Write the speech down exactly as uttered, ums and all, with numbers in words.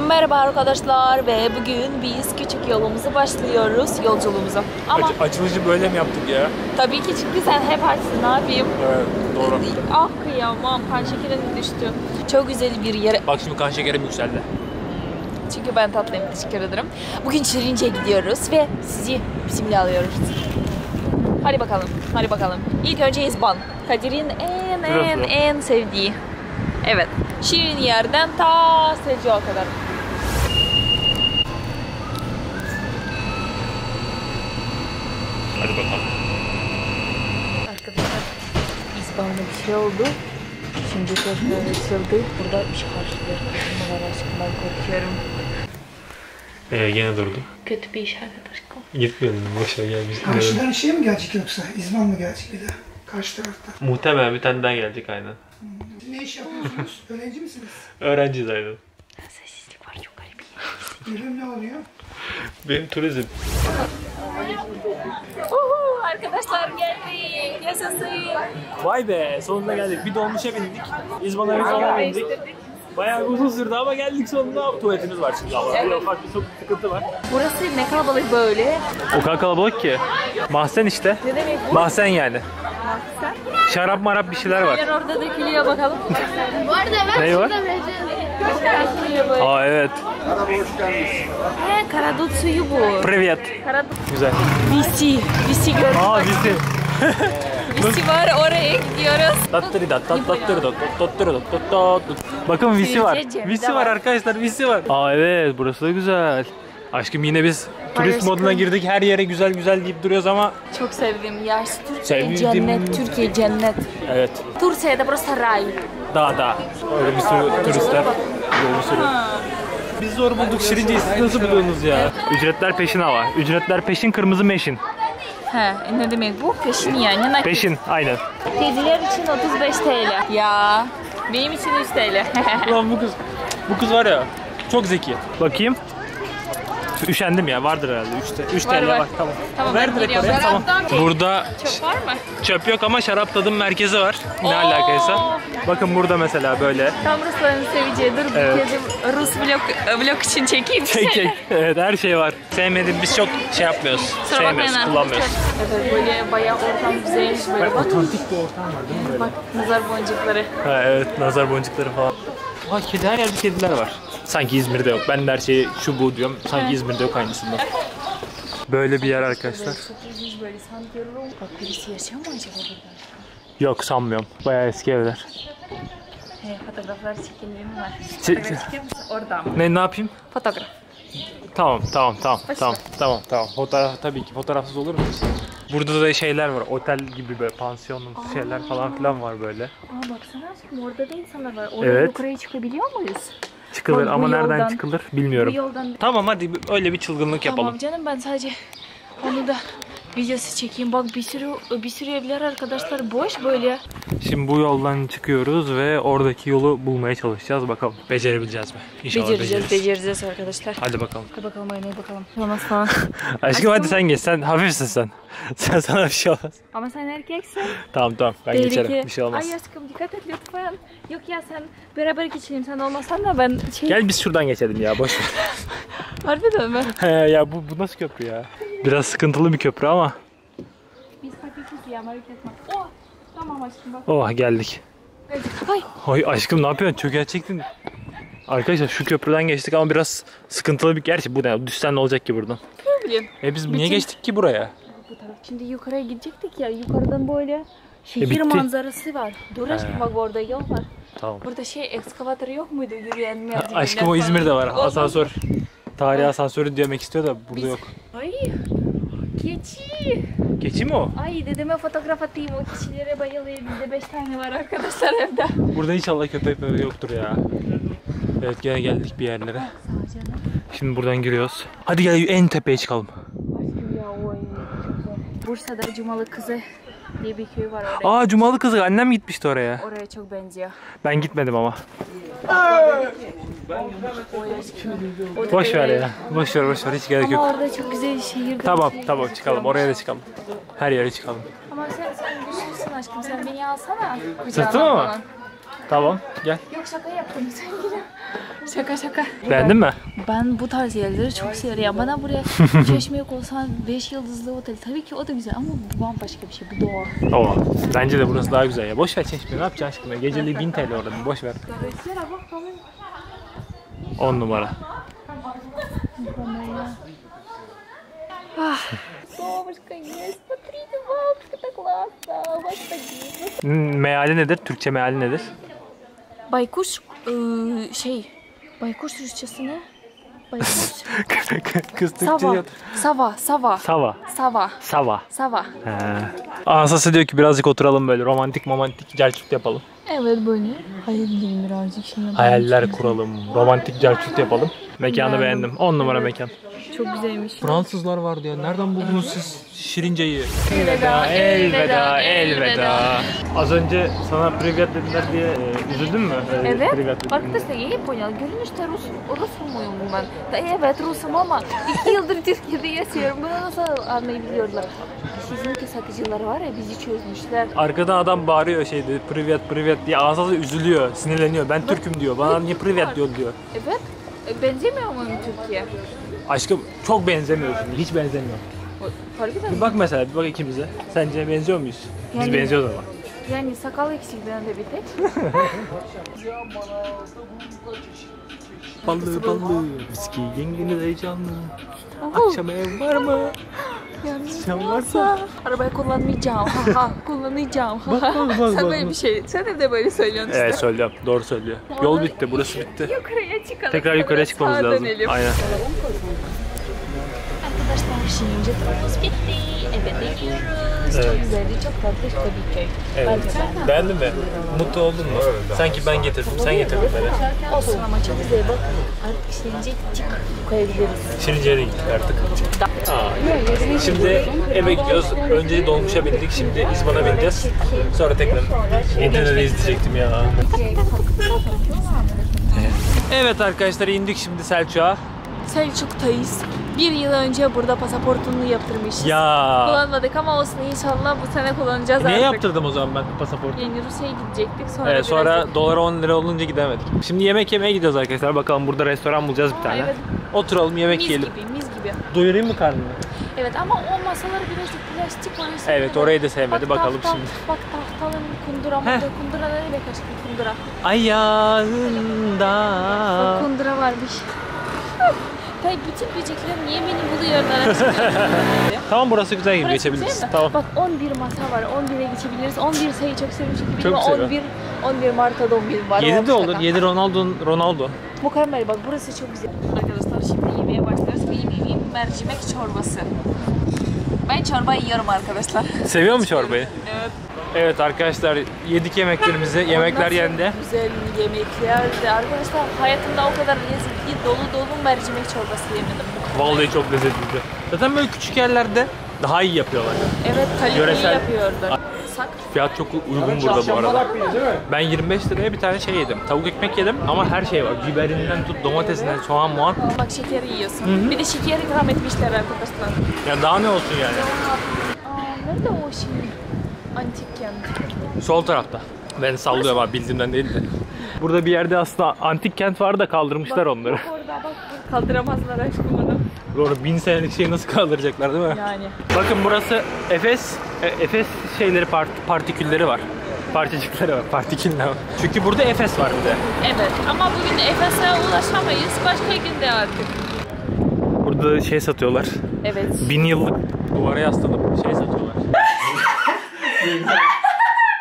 Merhaba arkadaşlar ve bugün biz küçük yolumuza başlıyoruz, yolculuğumuza. Ama Aç, açılışı böyle mi yaptık ya? tabii ki çünkü sen hep açsın, ne yapayım? Evet, doğru. Ah kıyamam, kan şekerim düştü. Çok güzel bir yere. Bak şimdi kan şekerim yükseldi. Çünkü ben tatlıyım, teşekkür ederim. Bugün Şirince'ye gidiyoruz ve sizi bizimle alıyoruz. Hadi bakalım, hadi bakalım. İlk önce İzban. Kadir'in en en Burası. en sevdiği. Evet, Şirin yerden ta Selçuk'a kadar. Hadi bakalım. Arkadaşlar, İzban'da bir şey oldu. Şimdi tekrar açıldı. Burada bir şey karşılıyor. Bunlar aşkından korkuyorum. Ee, gene durdu. Kötü bir işaret aşkım. Gitmeyelim, boşver gel biz. Karşıdan şey mi gelecek yoksa? İzban mı gelecek bir de? Karşı tarafta. Muhtemelen bir tane daha gelecek aynen. Siz ne iş yapıyorsunuz? Öğrenci misiniz? Öğrenciyiz aynen. Sessizlik var, çok garip. Bölüm ne oluyor? Benim turizm. Uhu, arkadaşlar geldik. Yaşasın. Vay be, sonunda geldik. Bir dolmuşa bindik. İzban'a bir falan bindik. Bayağı uzun sürdü ama geldik sonunda. Tuvaletimiz var şimdi ama. Evet. Bir ufak bir çok sıkıntı var. Burası ne kalabalık böyle. O kadar kalabalık ki. Mahzen işte. Ne demek bu? Mahzen yani. Mahzen. Şarap marap bir şeyler var. Neler orada dökülüyor bakalım. Bu arada ben Ne var? Dökülüyor böyle. Aa evet. He, karadut suyu bu. Privyet. Karadut. Güzel. Visi. Visi gördüm. Aa bizi. Visi var, oraya gidiyoruz. Bakın visi var. Cem'de Visi var var. arkadaşlar, visi var. Aa evet, burası da güzel. Aşkım yine biz turist aşkım. moduna girdik. Her yere güzel güzel deyip duruyoruz ama Çok sevdim ya. İşte Türkiye Sevdim. cennet, Türkiye cennet. evet. Türkiye'de burası ray. Daha daha. Öyle bir sürü turistler. Böyle bir sürü. Biz zor bulduk Şirince'yi, siz nasıl buluyorsunuz ya? Ücretler peşin hava. Ücretler peşin, kırmızı meşin. He, ne demek bu? Peşin yani. Nakit. Peşin, aynen. Kediler için otuz beş TL. Ya, benim için üç TL. Ulan bu kız, bu kız var ya, çok zeki. Bakayım. Üşendim ya, vardır herhalde. üç Var, TL var. var, tamam. Tamam, Ver ben direkt giriyorum. oraya, tamam. Şaraptan Burada Çöp var mı? çöp yok ama şarap tadım merkezi var. Ne Oo. alakaysa. Bakın burada mesela böyle. Tam Rusların seveceği. Dur bir Evet. kedi Rus vlog, vlog için çekeyim. Çek çek. Evet, her şey var. Sevmedim, biz çok şey yapmıyoruz. Kusura bakmayın Sevmiyoruz, kullanmıyoruz. arkadaşlar. Evet, böyle bayağı ortam güzelmiş böyle. Bak, Otantik bir ortam var değil mi böyle? bak nazar boncukları. Ha, evet, nazar boncukları falan. Ha, kedi, her yerde kediler var. Sanki İzmir'de yok. Ben de her şeyi şu bu diyorum. Sanki İzmir'de yok aynısından. Böyle bir yer arkadaşlar. Çok ilginç böyle sanki Rum. Bak birisi yaşıyor mu acaba burada? Yok, sanmıyorum. Bayağı eski evler. He, fotoğraflar çekildiğim var. Çek- Fotoğraf çeker misin? Orada mı? Ne ne yapayım? Fotoğraf. Tamam, tamam, tamam, Boş tamam, ver. tamam, tamam. Fotoğraf tabii ki, fotoğrafsız olur mu? Burada da şeyler var, otel gibi böyle pansiyonlu şeyler falan filan var böyle. Aa baksana aşkım, orada da insanlar var. Oraya Evet. yukarıya çıkabiliyor muyuz? Çıkılır Bu- ama bu nereden yoldan- çıkılır bilmiyorum. Bu yoldan. Tamam, hadi öyle bir çılgınlık yapalım. Tamam canım, ben sadece onu da videosu çekeyim. Bak bir sürü bir sürü evler arkadaşlar boş böyle. Şimdi bu yoldan çıkıyoruz ve oradaki yolu bulmaya çalışacağız. Bakalım becerebileceğiz mi? İnşallah Becereceğiz, beceririz. becereceğiz arkadaşlar. Hadi bakalım. Hadi bakalım, aynaya bakalım. Olmaz falan. Aşkım hadi sen geç. Sen hafifsin sen. Sen sana bir şey olmaz. Ama sen erkeksin. Tamam tamam, ben Tehlike. geçerim. Bir şey olmaz. Ay aşkım dikkat et lütfen. Yok ya, sen beraber geçelim. Sen olmasan da ben şey... Gel biz şuradan geçelim ya, boş ver. Harbiden mi? He ya, bu, bu nasıl köprü ya? Biraz sıkıntılı bir köprü ama. Biz paketiz ya, merak etme. Oh, tamam aşkım bak. Oh, geldik. Ay. Ay aşkım, ne yapıyorsun? Çökertecektin. Arkadaşlar şu köprüden geçtik ama biraz sıkıntılı bir... Gerçi bu ne? Düşsen ne olacak ki buradan? Ne bileyim. E biz niye Bütün- geçtik ki buraya? Bu taraf. Şimdi yukarıya gidecektik ya. Yukarıdan böyle şehir E, bitti. manzarası var. Dur aşkım, bak orada yol var. Tamam. Burada şey ekskavatör yok muydu? Yürüyen merdivenler Aşkım o falan. İzmir'de var. Olmaz. Asansör. Tarihi asansörü demek istiyor da burada Biz- yok. Ay. Keçi. Geçi mi o? Ay dedeme fotoğraf atayım. O keçilere bayılıyor. Bizde beş tane var arkadaşlar evde. Burada inşallah köpek böyle yoktur ya. Evet, gene geldik bir yerlere. Sağ canım. Şimdi buradan giriyoruz. Hadi gel en tepeye çıkalım. Aşkım ya o çok güzel. Bursa'da Cumalı Kızı diye bir köy var oraya. Aa, Cumalı Kızı, annem gitmişti oraya. Oraya çok benziyor. Ben gitmedim ama. Oy aşkım. O da Boş ver böyle- ya. Boş ver, boş ver, hiç gerek Ama yok. orada çok güzel şehir. Tamam şey tamam, çıkalım, oraya da çıkalım. Her yere çıkalım. Ama sen sen güçlüsün aşkım. Sen beni alsana. kucağına Sırtıma mı? falan. Tamam, gel. Yok şaka yaptım. Sen yine Şaka şaka. Beğendin mi? Ben bu tarz yerleri çok seviyorum. Ya bana buraya Çeşme'ye olsan beş yıldızlı otel. Tabii ki o da güzel ama bu bambaşka bir şey. Bu doğa. Oo. Bence de burası daha güzel ya. Boş ver Çeşme. Ne yapacaksın aşkına? Geceliği bin TL orada. Boş ver. on numara. Солнышко есть, смотрите, бабушка, так классно, вот такие. Meali nedir? Türkçe meali nedir? Baykuş, ıı, şey, baykuş Rusçası ne? Baykuş. Kız Türkçe Sava, yok. sava, sava, Sava. sava, Sava. sava. He. Ansası diyor ki birazcık oturalım böyle romantik romantik celçut yapalım. Evet böyle. Hayallerim birazcık şimdi. Hayaller kuralım, romantik celçut yapalım. Mekanı Beğendim. beğendim. on numara mekan. Çok güzelmiş. Fransızlar vardı ya. Nereden buldunuz siz Şirince'yi? Elveda, elveda, elveda. Az önce sana privyat dediler diye e, üzüldün mü? E, Evet. privyat dediler. Arkadaşlar я не понял. Görünüşte Rus, Rus'um muyum ben? Da, evet Rus'um ama iki yıldır Türkiye'de yaşıyorum. Bunu nasıl anlayabiliyorlar? Sizinki satıcılar var ya bizi çözmüşler. Arkadan adam bağırıyor şeyde privyat privyat diye ağzı üzülüyor, sinirleniyor. Ben Türk'üm diyor. Bana niye privyat diyor diyor. Evet. E, Benzemiyor muyum Türkiye? Aşkım çok benzemiyor şimdi. Hiç benzemiyor. Fark eder Bir mi? bak mesela bir bak ikimize. Sence benziyor muyuz? Biz Yani- benziyoruz ama. Yani sakal eksik bende bir tek. Ballı ballı, viski yengeniz heyecanlı. Oho. Akşam ev var mı? Yalnız Sen varsa. Arabayı kullanmayacağım. Ha ha. Kullanacağım. Ha Bak, ha. bak, bak, Sen bak, böyle bak. bir şey. Sen de böyle söylüyorsun işte. Evet söylüyorum. Doğru söylüyor. Yol bitti. Burası bitti. Yukarıya çıkalım. Tekrar yukarıya çıkmamız Sağa lazım. dönelim. Aynen. Arkadaşlar şimdi turumuz bitti. Eve gidiyoruz. Evet. Çok güzeldi. Çok tatlı bir köy. Evet. Ben de beğendim. Beğendin mi? Mutlu oldun mu? Sanki ben getirdim. Sen getirdin beni. Olsun ama çok güzel bak. Artık Şirince çık. Koyabiliriz. Şirince'ye de gittik artık. Aa, şimdi eve gidiyoruz. Önce dolmuşa bindik. Şimdi İzban'a bineceğiz. Sonra tekrar Edirne'de izleyecektim ya. Evet arkadaşlar indik şimdi Selçuk'a. Selçuk'tayız. Bir yıl önce burada pasaportunu yaptırmışız. Ya. Kullanmadık ama olsun inşallah bu sene kullanacağız Niye artık. yaptırdım o zaman ben pasaportu? Yani Rusya'ya gidecektik sonra Evet, biraz... sonra dolara on lira olunca gidemedik. Şimdi yemek yemeye gidiyoruz arkadaşlar. Bakalım burada restoran bulacağız bir tane. Evet. Oturalım yemek Mis yiyelim. gibi, mis gibi. Doyurayım mı karnını? Evet ama o masalar birazcık plastik orası. Evet, orayı da sevmedi. Bak, Bakalım tahta, şimdi. Bak tahtanın kundura mı? Heh. Kundura ne demek aşkım kundura? Ayağında. Bak kundura varmış. Tabii bütün böcekler niye beni buluyorlar? Tamam burası güzel gibi Burası geçebiliriz. güzel mi? Tamam. Bak on bir masa var. on bire geçebiliriz. on bir sayı çok sevdim çünkü Çok benim seviyorum. on bir on bir Mart'ta doğum günüm var. yedi de O olur. şaka. yedi Ronaldo. Ronaldo. Mükemmel bak burası çok güzel. Arkadaşlar şimdi yemeğe başlıyoruz. Benim yemeğim mercimek çorbası. Ben çorba yiyorum arkadaşlar. Seviyor mu çorbayı? Evet. Evet arkadaşlar yedik yemeklerimizi. Yemekler Nasıl yendi. Güzel yemeklerdi. Arkadaşlar hayatımda o kadar lezzetli dolu dolu mercimek çorbası yemedim. Vallahi çok lezzetliydi. Zaten böyle küçük yerlerde daha iyi yapıyorlar. Evet kaliteli Yöresel- yapıyordu. Sak. Fiyat çok uygun burada bu arada. Ben yirmi beş liraya bir tane şey yedim. Tavuk ekmek yedim ama her şey var. Biberinden tut domatesinden soğan muan. Bak şekeri yiyorsun. Bir de şeker ikram etmişler arkadaşlar. Ya daha ne olsun yani. Aa, nerede o şimdi? Antik kent. Sol tarafta. Ben sallıyorum abi bildiğimden değil de. Burada bir yerde aslında antik kent var da kaldırmışlar onları. Bak orada bak. Kaldıramazlar aşkım onu. Doğru bin senelik şeyi nasıl kaldıracaklar değil mi? Yani. Bakın burası Efes. E, Efes şeyleri part, partikülleri var. Parçacıkları var. Partiküller var. Çünkü burada Efes var bir de. Evet ama bugün Efes'e ulaşamayız. Başka günde artık. Burada şey satıyorlar. Evet. Bin yıllık duvara yaslanıp şey satıyorlar.